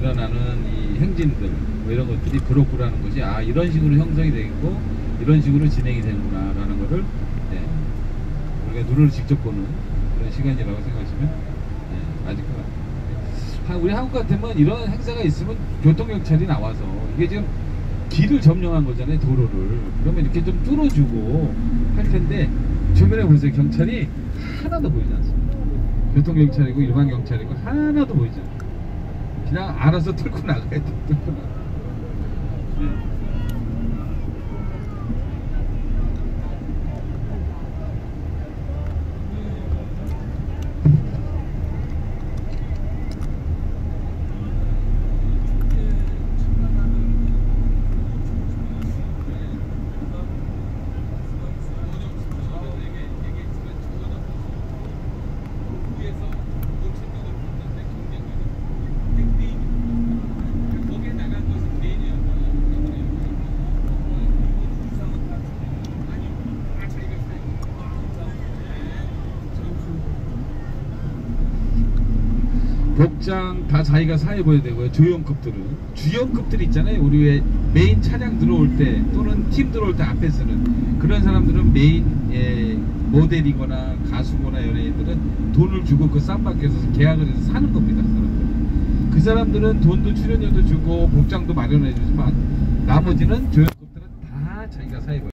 일어나는 이 행진들 뭐 이런 것들이 브로커라는 것이 이런 식으로 형성이 되고 이런 식으로 진행이 되는구나 라는 것을 우리가 눈으로 직접 보는 그런 시간이라고 생각하시면 맞을 것 같아요. 우리 한국 같으면 이런 행사가 있으면 교통경찰이 나와서 이게 지금 길을 점령한 거잖아요, 도로를. 그러면 이렇게 좀 뚫어주고 할 텐데 주변에 보세요. 경찰이 하나도 보이지 않습니다. 교통경찰이고 일반 경찰이고 하나도 보이지 않아요. 그냥 알아서 뚫고 나가야 돼. 뚫고 나가. 복장 다 자기가 사입어야 되고요. 주연급들 있잖아요. 우리 왜 메인 차량 들어올 때 또는 팀 들어올 때 앞에 서는 그런 사람들은 메인 모델이거나 가수거나 연예인들은 돈을 주고 그 쌈박에서 계약을 해서 사는 겁니다. 그 사람들은 돈도 출연료도 주고 복장도 마련해 주지만 나머지는 조연